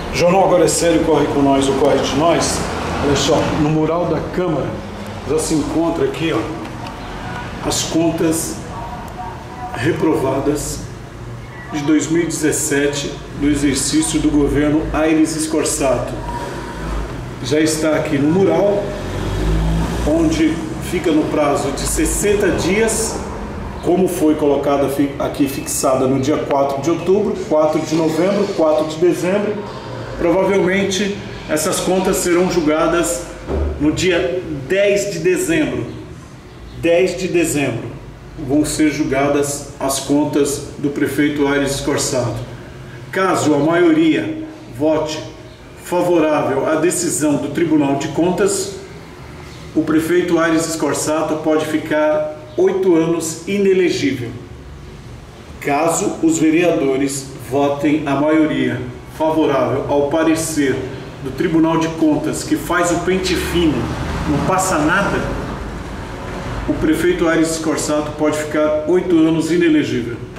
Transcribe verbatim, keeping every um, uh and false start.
Jornal Agora é Sério, corre com nós, o corre de nós. Olha só, no mural da Câmara já se encontra aqui, ó, as contas reprovadas de dois mil e dezessete do exercício do governo Aires Scorsato. Já está aqui no mural, onde fica no prazo de sessenta dias, como foi colocada aqui fixada no dia quatro de outubro, quatro de novembro, quatro de dezembro. Provavelmente essas contas serão julgadas no dia dez de dezembro. dez de dezembro vão ser julgadas as contas do prefeito Aires Scorsato. Caso a maioria vote favorável à decisão do Tribunal de Contas, o prefeito Aires Scorsato pode ficar oito anos inelegível. Caso os vereadores votem a maioria favorável ao parecer do Tribunal de Contas, que faz o pente fino, não passa nada, o prefeito Aires Scorsato pode ficar oito anos inelegível.